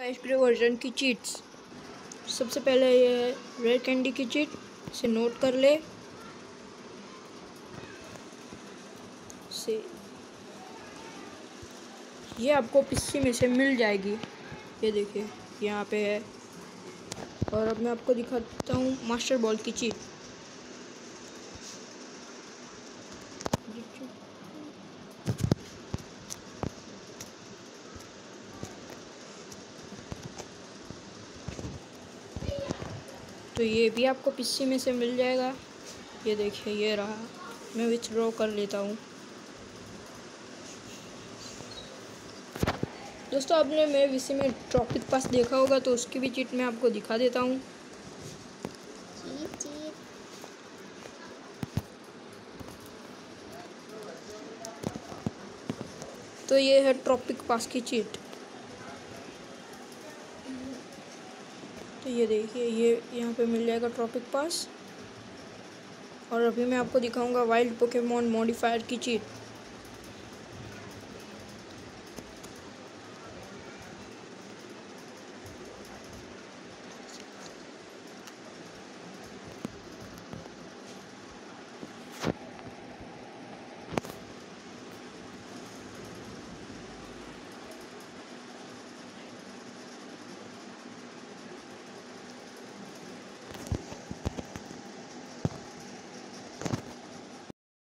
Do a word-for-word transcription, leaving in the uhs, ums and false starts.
HD version की cheats. सबसे पहले ये रेड कैंडी की चीट, इसे नोट कर ले। से ये आपको पीसी में से मिल जाएगी, ये देखिए यहाँ पे है। और अब मैं आपको दिखाता हूँ मास्टर बॉल की चीट। तो ये भी आपको पीसी में से मिल जाएगा, ये देखिए ये रहा। मैं विथड्रॉ कर लेता हूँ। दोस्तों आपने मेरे विषय में ट्रॉपिक पास देखा होगा, तो उसकी भी चीट मैं आपको दिखा देता हूँ। तो ये है ट्रॉपिक पास की चीट। तो ये देखिए ये यहाँ पे मिल जाएगा ट्रॉपिक पास। और अभी मैं आपको दिखाऊंगा वाइल्ड पोकेमॉन मॉडिफायर की चीट।